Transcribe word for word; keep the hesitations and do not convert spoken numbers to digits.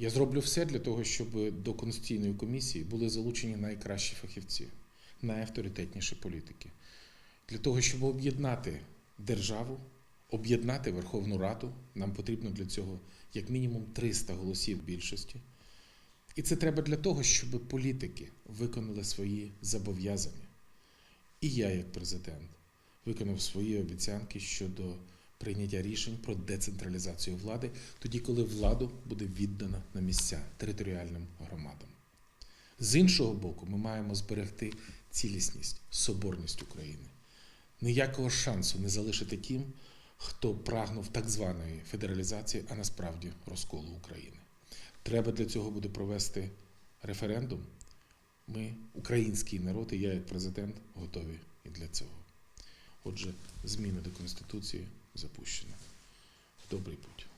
Я зроблю все для того, щоб до Конституційної комісії були залучені найкращі фахівці, найавторитетніші політики. Для того, щоб об'єднати державу, об'єднати Верховну Раду, нам потрібно для цього як мінімум триста голосів більшості. І це треба для того, щоб політики виконали свої зобов'язання. І я, як президент, виконав свої обіцянки щодо прийняття рішень про децентралізацію влади, тоді, коли владу буде віддана на місця територіальним громадам. З іншого боку, ми маємо зберегти цілісність, соборність України. Ніякого шансу не залишити тим, хто прагнув так званої федералізації, а насправді розколу України. Треба для цього буде провести референдум. Ми, український народ, і я як президент, готові і для цього. Отже, зміни до Конституції запущено. В добрий путь.